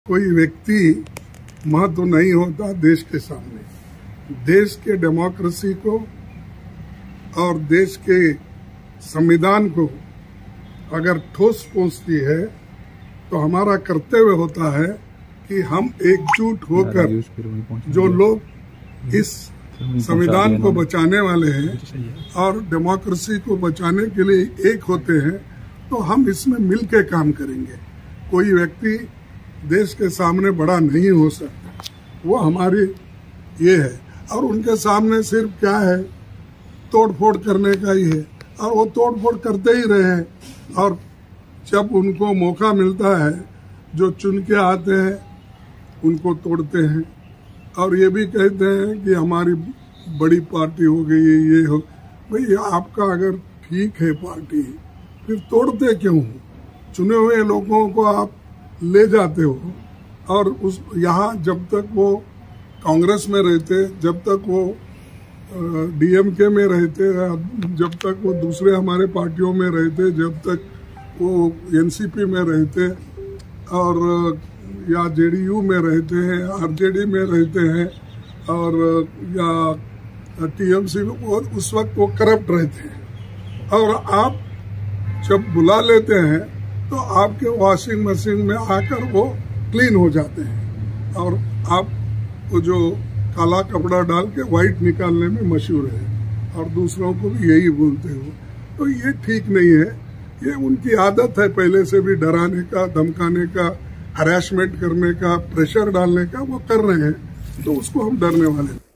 कोई व्यक्ति महत्व नहीं होता देश के सामने। देश के डेमोक्रेसी को और देश के संविधान को अगर ठोस पहुंचती है तो हमारा कर्तव्य होता है कि हम एकजुट होकर जो लोग इस संविधान को बचाने वाले हैं और डेमोक्रेसी को बचाने के लिए एक होते हैं, तो हम इसमें मिलकर काम करेंगे। कोई व्यक्ति देश के सामने बड़ा नहीं हो सकता, वो हमारी ये है। और उनके सामने सिर्फ क्या है, तोड़ फोड़ करने का ही है, और वो तोड़ फोड़ करते ही रहे हैं। और जब उनको मौका मिलता है, जो चुन के आते हैं उनको तोड़ते हैं और ये भी कहते हैं कि हमारी बड़ी पार्टी हो गई है, ये हो। भाई आपका अगर ठीक है पार्टी, फिर तोड़ते क्यों हो? चुने हुए लोगों को आप ले जाते हो। और उस यहाँ जब तक वो कांग्रेस में रहते, जब तक वो डीएमके में रहते, जब तक वो दूसरे हमारे पार्टियों में रहते, जब तक वो एनसीपी में रहते और या जेडीयू में रहते हैं, आरजेडी में रहते हैं और या टीएमसी में, और उस वक्त वो करप्ट रहते हैं। और आप जब बुला लेते हैं तो आपके वॉशिंग मशीन में आकर वो क्लीन हो जाते हैं और आप वो जो काला कपड़ा डाल के व्हाइट निकालने में मशहूर है और दूसरों को भी यही बोलते हो। तो ये ठीक नहीं है, ये उनकी आदत है पहले से भी डराने का, धमकाने का, हरासमेंट करने का, प्रेशर डालने का, वो कर रहे हैं, तो उसको हम डरने वाले नहीं।